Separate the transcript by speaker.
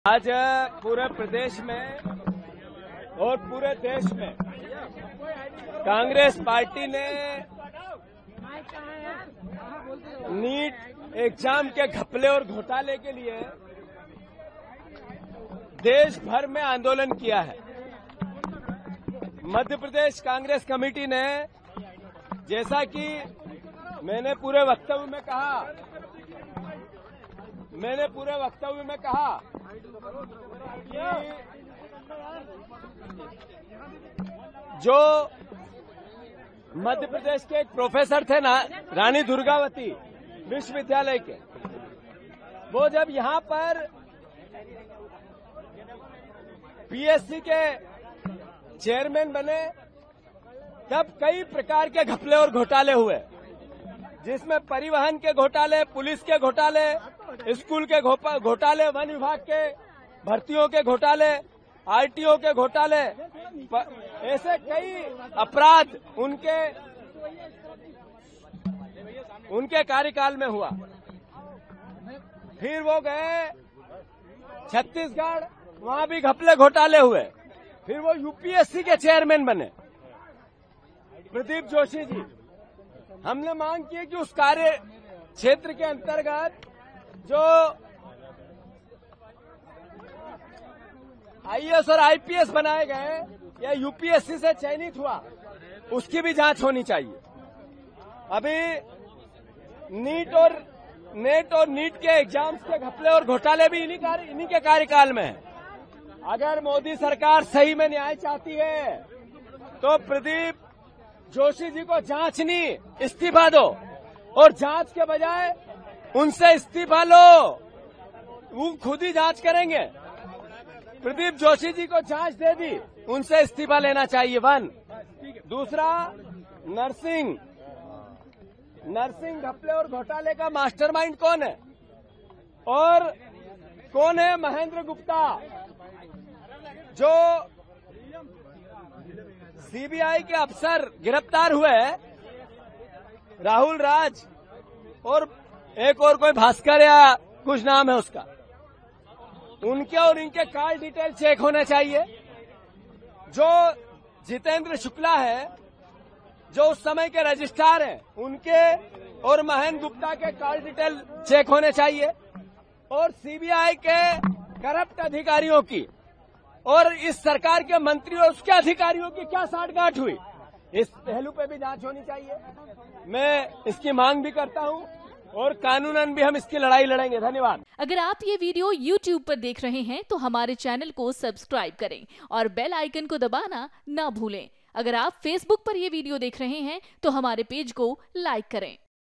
Speaker 1: आज पूरे प्रदेश में और पूरे देश में कांग्रेस पार्टी ने नीट एग्जाम के घपले और घोटाले के लिए देश भर में आंदोलन किया है। मध्य प्रदेश कांग्रेस कमेटी ने, जैसा कि मैंने पूरे वक्तव्य में कहा कि जो मध्य प्रदेश के एक प्रोफेसर थे ना, रानी दुर्गावती विश्वविद्यालय के, वो जब यहाँ पर पीएससी के चेयरमैन बने तब कई प्रकार के घपले और घोटाले हुए, जिसमें परिवहन के घोटाले, पुलिस के घोटाले, स्कूल के घोटाले, वन विभाग के भर्तियों के घोटाले, आरटीओ के घोटाले, ऐसे कई अपराध उनके कार्यकाल में हुआ। फिर वो गए छत्तीसगढ़, वहां भी घपले घोटाले हुए। फिर वो यूपीएससी के चेयरमैन बने, प्रदीप जोशी जी। हमने मांग की कि उस कार्य क्षेत्र के अंतर्गत जो आईएएस और आईपीएस बनाए गए या यूपीएससी से चयनित हुआ, उसकी भी जांच होनी चाहिए। अभी नेट और नीट के एग्जाम्स के घपले और घोटाले भी इन्हीं के कार्यकाल में है। अगर मोदी सरकार सही में न्याय चाहती है तो प्रदीप जोशी जी को जांचनी, इस्तीफा दो, और जांच के बजाय उनसे इस्तीफा लो, वो खुद ही जांच करेंगे। प्रदीप जोशी जी को जांच दे दी, उनसे इस्तीफा लेना चाहिए। वन, दूसरा नर्सिंग घपले और घोटाले का मास्टरमाइंड कौन है और कौन है महेंद्र गुप्ता, जो सीबीआई के अफसर गिरफ्तार हुए, राहुल राज और एक और कोई भास्कर या कुछ नाम है उसका, उनके और इनके कॉल डिटेल चेक होने चाहिए। जो जितेंद्र शुक्ला है, जो उस समय के रजिस्ट्रार हैं, उनके और महेंद्र गुप्ता के कॉल डिटेल चेक होने चाहिए। और सीबीआई के करप्ट अधिकारियों की और इस सरकार के मंत्री और उसके अधिकारियों की क्या साठगांठ हुई, इस पहलू पे भी जांच होनी चाहिए। मैं इसकी मांग भी करता हूं और कानूनन भी हम इसकी लड़ाई लड़ेंगे। धन्यवाद।
Speaker 2: अगर आप ये वीडियो YouTube पर देख रहे हैं तो हमारे चैनल को सब्सक्राइब करें और बेल आइकन को दबाना ना भूलें। अगर आप Facebook पर ये वीडियो देख रहे हैं तो हमारे पेज को लाइक करें।